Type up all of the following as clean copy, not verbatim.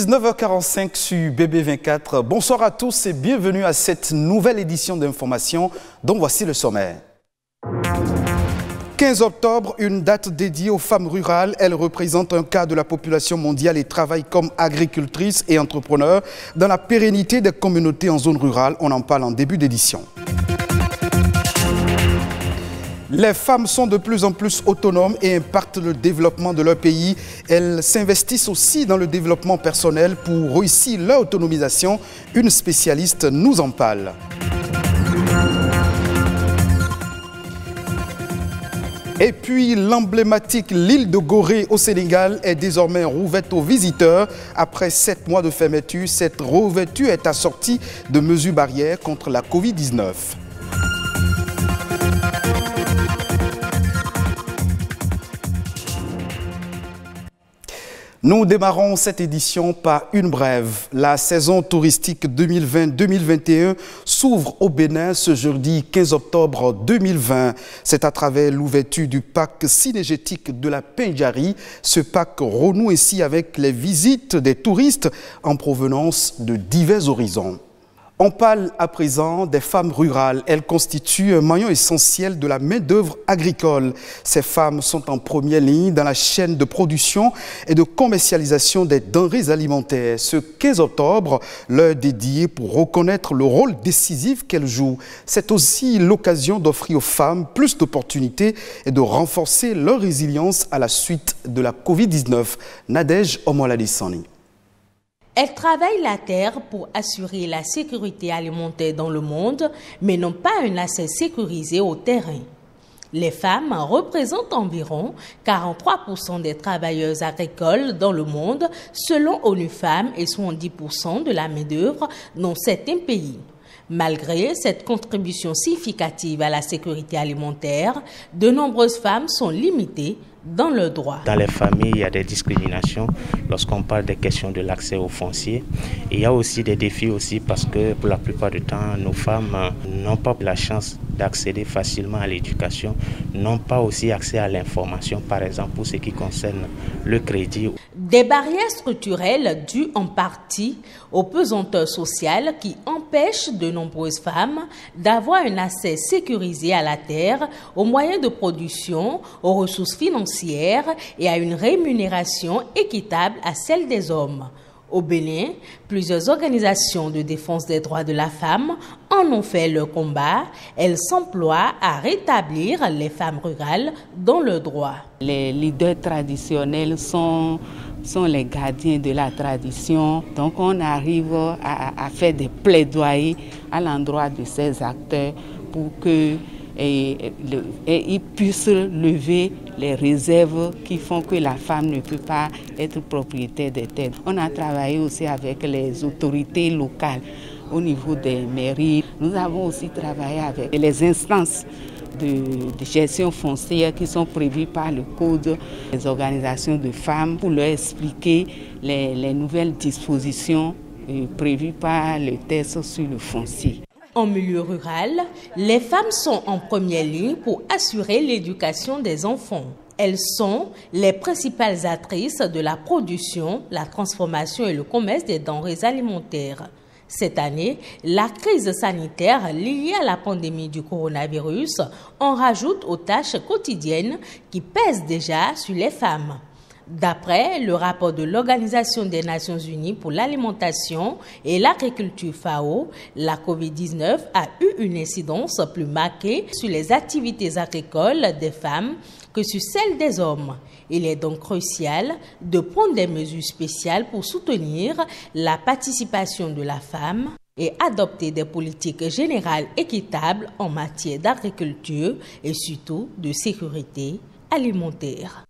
19h45 sur BB24. Bonsoir à tous et bienvenue à cette nouvelle édition d'information dont voici le sommaire. 15 octobre, une date dédiée aux femmes rurales. Elles représentent un quart de la population mondiale et travaillent comme agricultrices et entrepreneurs dans la pérennité des communautés en zone rurale. On en parle en début d'édition. Les femmes sont de plus en plus autonomes et impactent le développement de leur pays. Elles s'investissent aussi dans le développement personnel pour réussir leur autonomisation. Une spécialiste nous en parle. Et puis l'emblématique l'île de Gorée au Sénégal est désormais rouverte aux visiteurs. Après 7 mois de fermeture, cette réouverture est assortie de mesures barrières contre la Covid-19. Nous démarrons cette édition par une brève. La saison touristique 2020-2021 s'ouvre au Bénin ce jeudi 15 octobre 2020. C'est à travers l'ouverture du parc cynégétique de la Pendjari. Ce parc renoue ainsi avec les visites des touristes en provenance de divers horizons. On parle à présent des femmes rurales. Elles constituent un maillon essentiel de la main-d'œuvre agricole. Ces femmes sont en première ligne dans la chaîne de production et de commercialisation des denrées alimentaires. Ce 15 octobre, leur dédié pour reconnaître le rôle décisif qu'elles jouent. C'est aussi l'occasion d'offrir aux femmes plus d'opportunités et de renforcer leur résilience à la suite de la Covid-19. Nadège Omoladissani. Elles travaillent la terre pour assurer la sécurité alimentaire dans le monde, mais n'ont pas un accès sécurisé au terrain. Les femmes représentent environ 43% des travailleuses agricoles dans le monde, selon ONU Femmes, et 70% de la main-d'œuvre dans certains pays. Malgré cette contribution significative à la sécurité alimentaire, de nombreuses femmes sont limitées dans leurs droits. Dans les familles, il y a des discriminations lorsqu'on parle des questions de l'accès au foncier. Et il y a aussi des défis aussi parce que pour la plupart du temps, nos femmes n'ont pas la chance d'accéder facilement à l'éducation, n'ont pas aussi accès à l'information, par exemple pour ce qui concerne le crédit. Des barrières structurelles dues en partie aux pesanteurs sociales qui empêchent de nombreuses femmes d'avoir un accès sécurisé à la terre, aux moyens de production, aux ressources financières et à une rémunération équitable à celle des hommes. Au Bénin, plusieurs organisations de défense des droits de la femme en ont fait leur combat. Elles s'emploient à rétablir les femmes rurales dans leurs droits. Les leaders traditionnels sont les gardiens de la tradition. Donc on arrive à faire des plaidoyers à l'endroit de ces acteurs pour que ils puissent lever les réserves qui font que la femme ne peut pas être propriétaire des terres. On a travaillé aussi avec les autorités locales au niveau des mairies. Nous avons aussi travaillé avec les instances de gestion foncière qui sont prévues par le code des organisations de femmes pour leur expliquer les nouvelles dispositions prévues par le texte sur le foncier. En milieu rural, les femmes sont en première ligne pour assurer l'éducation des enfants. Elles sont les principales actrices de la production, la transformation et le commerce des denrées alimentaires. Cette année, la crise sanitaire liée à la pandémie du coronavirus en rajoute aux tâches quotidiennes qui pèsent déjà sur les femmes. D'après le rapport de l'Organisation des Nations Unies pour l'alimentation et l'agriculture FAO, la COVID-19 a eu une incidence plus marquée sur les activités agricoles des femmes que sur celles des hommes. Il est donc crucial de prendre des mesures spéciales pour soutenir la participation de la femme et adopter des politiques générales équitables en matière d'agriculture et surtout de sécurité alimentaire.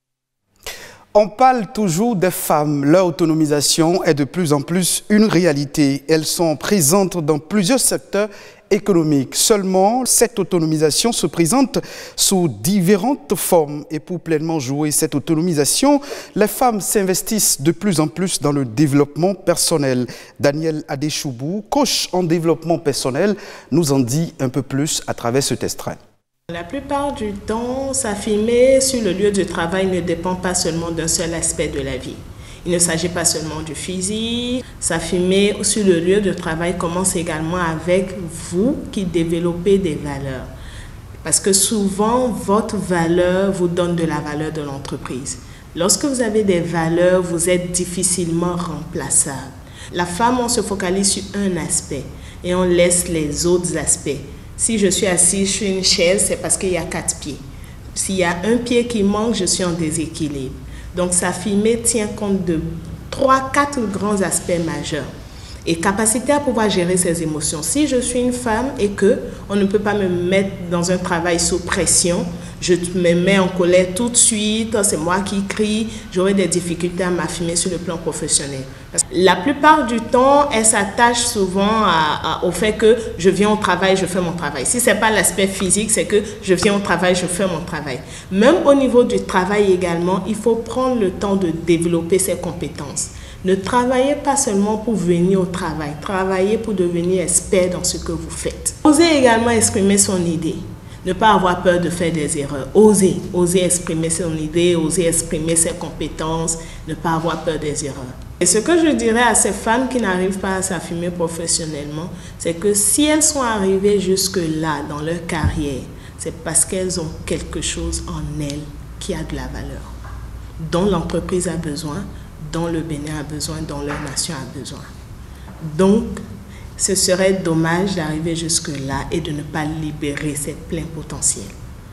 On parle toujours des femmes. Leur autonomisation est de plus en plus une réalité. Elles sont présentes dans plusieurs secteurs économiques. Seulement, cette autonomisation se présente sous différentes formes. Et pour pleinement jouer cette autonomisation, les femmes s'investissent de plus en plus dans le développement personnel. Daniel Adéchoubou, coach en développement personnel, nous en dit un peu plus à travers cet extrait. La plupart du temps, s'affirmer sur le lieu de travail ne dépend pas seulement d'un seul aspect de la vie. Il ne s'agit pas seulement du physique. S'affirmer sur le lieu de travail commence également avec vous qui développez des valeurs. Parce que souvent, votre valeur vous donne de la valeur de l'entreprise. Lorsque vous avez des valeurs, vous êtes difficilement remplaçable. La femme, on se focalise sur un aspect et on laisse les autres aspects. Si je suis assise sur une chaise, c'est parce qu'il y a 4 pieds. S'il y a un pied qui manque, je suis en déséquilibre. Donc, s'affirmer tient compte de 3-4 grands aspects majeurs. Et capacité à pouvoir gérer ses émotions. Si je suis une femme et qu'on ne peut pas me mettre dans un travail sous pression, je me mets en colère tout de suite, c'est moi qui crie, j'aurai des difficultés à m'affirmer sur le plan professionnel. Parce que la plupart du temps, elle s'attache souvent au fait que je viens au travail, je fais mon travail. Si ce n'est pas l'aspect physique, c'est que je viens au travail, je fais mon travail. Même au niveau du travail également, il faut prendre le temps de développer ses compétences. Ne travaillez pas seulement pour venir au travail, travaillez pour devenir expert dans ce que vous faites. Osez également exprimer son idée. Ne pas avoir peur de faire des erreurs. Oser exprimer son idée, oser exprimer ses compétences, ne pas avoir peur des erreurs. Et ce que je dirais à ces femmes qui n'arrivent pas à s'affirmer professionnellement, c'est que si elles sont arrivées jusque-là dans leur carrière, c'est parce qu'elles ont quelque chose en elles qui a de la valeur, dont l'entreprise a besoin, dont le Bénin a besoin, dont leur nation a besoin. Donc, ce serait dommage d'arriver jusque-là et de ne pas libérer cette plein potentiel.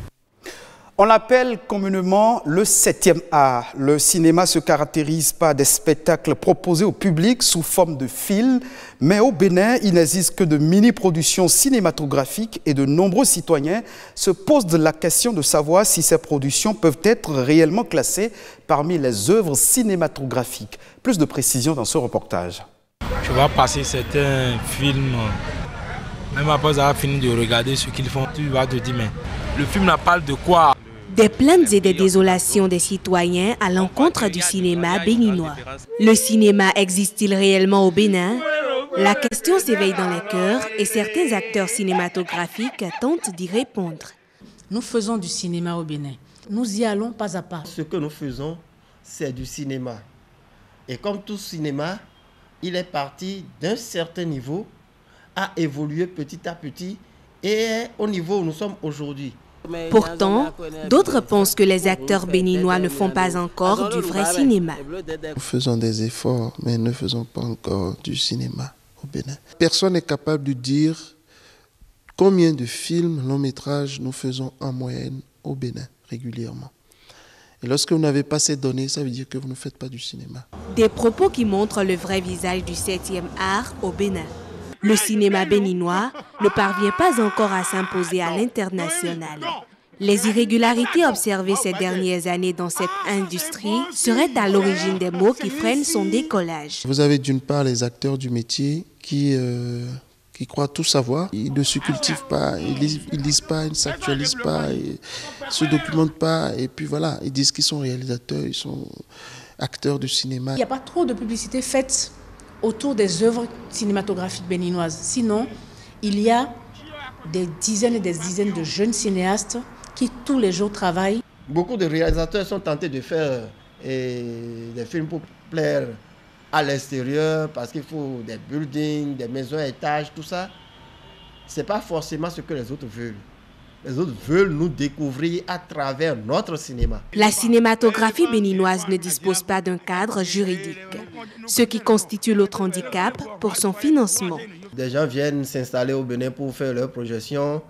On l'appelle communément le 7e art. Le cinéma se caractérise par des spectacles proposés au public sous forme de films, mais au Bénin, il n'existe que de mini-productions cinématographiques et de nombreux citoyens se posent la question de savoir si ces productions peuvent être réellement classées parmi les œuvres cinématographiques. Plus de précisions dans ce reportage. Tu vas passer certains films, même après avoir fini de regarder ce qu'ils font, tu vas te dire, mais le film n'a pas de quoi. Des plaintes et des désolations des citoyens à l'encontre du cinéma béninois. Le cinéma existe-t-il réellement au Bénin? La question s'éveille dans les cœurs et certains acteurs cinématographiques tentent d'y répondre. Nous faisons du cinéma au Bénin. Nous y allons pas à pas. Ce que nous faisons, c'est du cinéma. Et comme tout cinéma, il est parti d'un certain niveau, a évolué petit à petit et est au niveau où nous sommes aujourd'hui. Pourtant, d'autres pensent que les acteurs béninois ne font pas encore du vrai cinéma. Nous faisons des efforts, mais ne faisons pas encore du cinéma au Bénin. Personne n'est capable de dire combien de films, longs métrages nous faisons en moyenne au Bénin régulièrement. Et lorsque vous n'avez pas ces données, ça veut dire que vous ne faites pas du cinéma. Des propos qui montrent le vrai visage du 7e art au Bénin. Le cinéma béninois ne parvient pas encore à s'imposer à l'international. Les irrégularités observées ces dernières années dans cette industrie seraient à l'origine des maux qui freinent son décollage. Vous avez d'une part les acteurs du métier qui croient tout savoir. Ils ne se cultivent pas, ils lisent pas, ils ne s'actualisent pas, ils ne se documentent pas. Et puis voilà, ils disent qu'ils sont réalisateurs, ils sont acteurs de cinéma. Il n'y a pas trop de publicité faite autour des œuvres cinématographiques béninoises. Sinon, il y a des dizaines et des dizaines de jeunes cinéastes qui tous les jours travaillent. Beaucoup de réalisateurs sont tentés de faire des films pour plaire à l'extérieur parce qu'il faut des buildings, des maisons à étages, tout ça. Ce n'est pas forcément ce que les autres veulent. Les autres veulent nous découvrir à travers notre cinéma. La cinématographie béninoise ne dispose pas d'un cadre juridique, ce qui constitue l'autre handicap pour son financement. Des gens viennent s'installer au Bénin pour faire leurs projections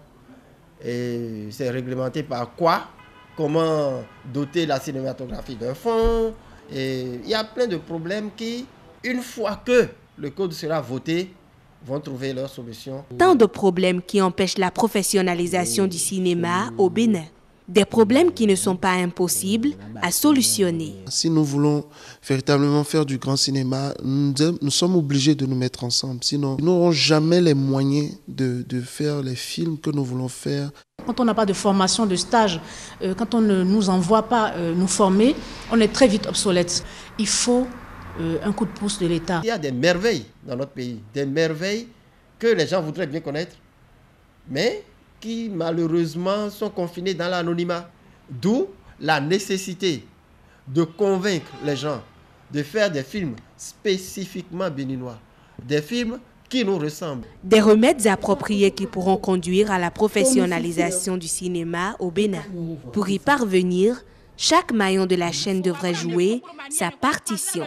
et c'est réglementé par quoi? Comment doter la cinématographie d'un fonds? Et il y a plein de problèmes qui, une fois que le code sera voté, vont trouver leur solution. Tant de problèmes qui empêchent la professionnalisation du cinéma au Bénin. Des problèmes qui ne sont pas impossibles à solutionner. Si nous voulons véritablement faire du grand cinéma, nous sommes obligés de nous mettre ensemble. Sinon, nous n'aurons jamais les moyens de faire les films que nous voulons faire. Quand on n'a pas de formation, de stage, quand on ne nous envoie pas nous former, on est très vite obsolète. Il faut un coup de pouce de l'État. Il y a des merveilles dans notre pays, des merveilles que les gens voudraient bien connaître, mais qui malheureusement sont confinés dans l'anonymat. D'où la nécessité de convaincre les gens de faire des films spécifiquement béninois, des films qui nous ressemblent. Des remèdes appropriés qui pourront conduire à la professionnalisation du cinéma au Bénin. Pour y parvenir, chaque maillon de la chaîne devrait jouer sa partition.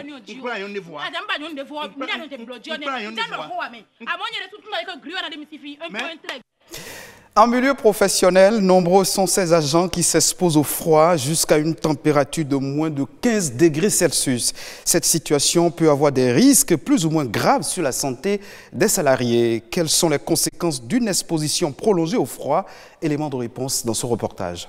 En milieu professionnel, nombreux sont ces agents qui s'exposent au froid jusqu'à une température de moins de 15 degrés Celsius. Cette situation peut avoir des risques plus ou moins graves sur la santé des salariés. Quelles sont les conséquences d'une exposition prolongée au froid? Élément de réponse dans ce reportage.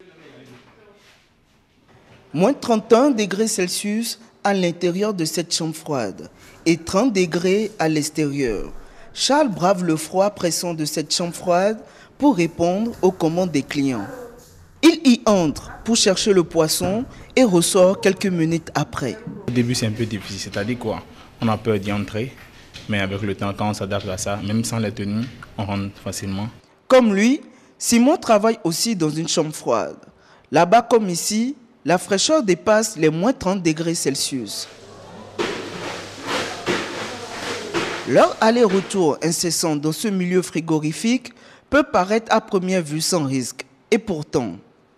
Moins 31 degrés Celsius à l'intérieur de cette chambre froide et 30 degrés à l'extérieur. Charles brave le froid pressant de cette chambre froide pour répondre aux commandes des clients. Il y entre pour chercher le poisson et ressort quelques minutes après. Au début, c'est un peu difficile, c'est-à-dire quoi? On a peur d'y entrer, mais avec le temps, quand on s'adapte à ça, même sans les tenues, on rentre facilement. Comme lui, Simon travaille aussi dans une chambre froide. Là-bas comme ici, la fraîcheur dépasse les moins 30 degrés Celsius. Leur aller-retour incessant dans ce milieu frigorifique peut paraître à première vue sans risque. Et pourtant,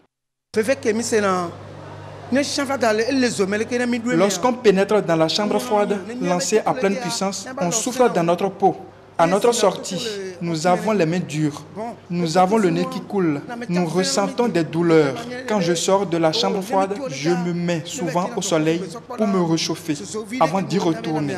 lorsqu'on pénètre dans la chambre froide, lancée à pleine puissance, on souffle dans notre peau. À notre sortie, nous avons les mains dures, nous avons le nez qui coule, nous ressentons des douleurs. Quand je sors de la chambre froide, je me mets souvent au soleil pour me réchauffer avant d'y retourner.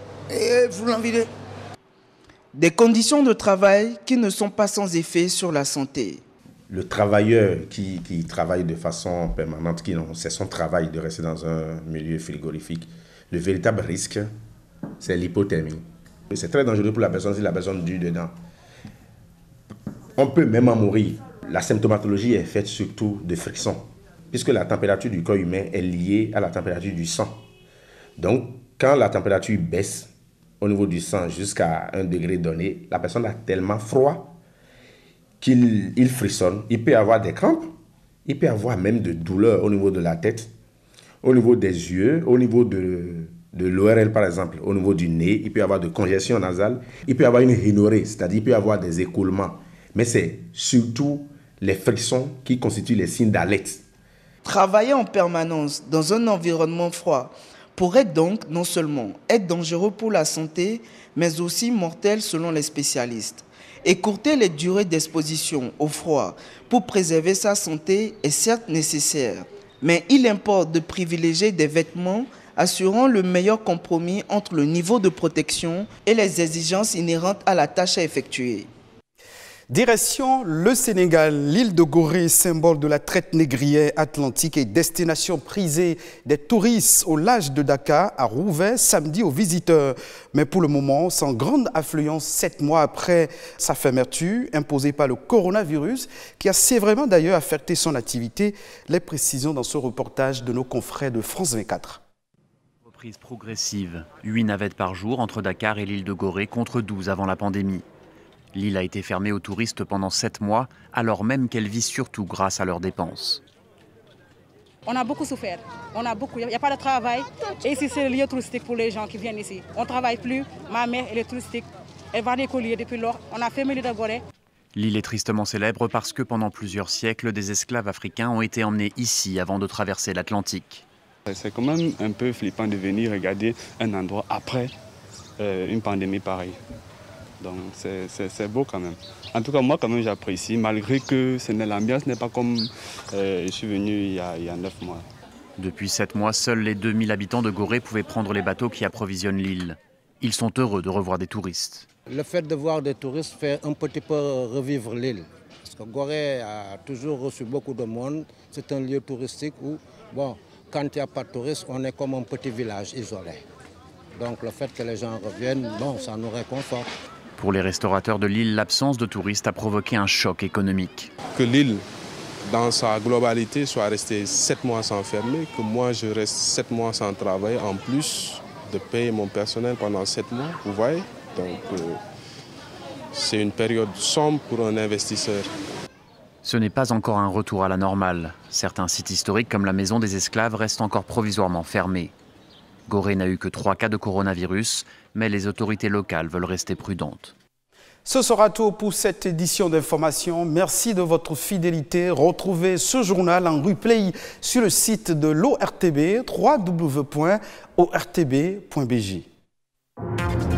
Des conditions de travail qui ne sont pas sans effet sur la santé. Le travailleur qui travaille de façon permanente, c'est son travail de rester dans un milieu frigorifique, le véritable risque, c'est l'hypothermie. C'est très dangereux pour la personne si la personne dure dedans. On peut même en mourir. La symptomatologie est faite surtout de friction, puisque la température du corps humain est liée à la température du sang. Donc, quand la température baisse au niveau du sang jusqu'à un degré donné, la personne a tellement froid qu'il frissonne. Il peut avoir des crampes, il peut avoir même de douleurs au niveau de la tête, au niveau des yeux, au niveau de l'ORL par exemple, au niveau du nez, il peut y avoir de congestion nasale, il peut y avoir une rhinorrhée, c'est-à-dire il peut y avoir des écoulements. Mais c'est surtout les frictions qui constituent les signes d'alerte. Travailler en permanence dans un environnement froid pourrait donc non seulement être dangereux pour la santé, mais aussi mortel selon les spécialistes. Écourter les durées d'exposition au froid pour préserver sa santé est certes nécessaire, mais il importe de privilégier des vêtements assurant le meilleur compromis entre le niveau de protection et les exigences inhérentes à la tâche à effectuer. Direction le Sénégal, l'île de Gorée, symbole de la traite négrière atlantique et destination prisée des touristes au large de Dakar, a rouvert samedi aux visiteurs. Mais pour le moment, sans grande affluence 7 mois après sa fermeture imposée par le coronavirus, qui a sévèrement d'ailleurs affecté son activité. Les précisions dans ce reportage de nos confrères de France 24. Reprise progressive, 8 navettes par jour entre Dakar et l'île de Gorée contre 12 avant la pandémie. L'île a été fermée aux touristes pendant 7 mois, alors même qu'elle vit surtout grâce à leurs dépenses. On a beaucoup souffert, il n'y a pas de travail. Et ici, c'est le lieu touristique pour les gens qui viennent ici. On ne travaille plus, ma mère, elle est touristique, elle va des colliers depuis lors. On a fermé l'île de Gorée. L'île est tristement célèbre parce que pendant plusieurs siècles, des esclaves africains ont été emmenés ici avant de traverser l'Atlantique. C'est quand même un peu flippant de venir regarder un endroit après une pandémie pareille. Donc c'est beau quand même. En tout cas, moi quand même j'apprécie, malgré que l'ambiance n'est pas comme je suis venu il y a 9 mois. Depuis 7 mois, seuls les 2000 habitants de Gorée pouvaient prendre les bateaux qui approvisionnent l'île. Ils sont heureux de revoir des touristes. Le fait de voir des touristes fait un petit peu revivre l'île. Parce que Gorée a toujours reçu beaucoup de monde. C'est un lieu touristique où, bon, quand il n'y a pas de touristes, on est comme un petit village isolé. Donc le fait que les gens reviennent, bon, ça nous réconforte. Pour les restaurateurs de l'île, l'absence de touristes a provoqué un choc économique. Que l'île, dans sa globalité, soit restée 7 mois sans fermer, que moi je reste 7 mois sans travail, en plus de payer mon personnel pendant 7 mois, vous voyez. Donc c'est une période sombre pour un investisseur. Ce n'est pas encore un retour à la normale. Certains sites historiques comme la Maison des Esclaves restent encore provisoirement fermés. Gorée n'a eu que 3 cas de coronavirus, mais les autorités locales veulent rester prudentes. Ce sera tout pour cette édition d'information. Merci de votre fidélité. Retrouvez ce journal en replay sur le site de l'ORTB, www.ortb.bj.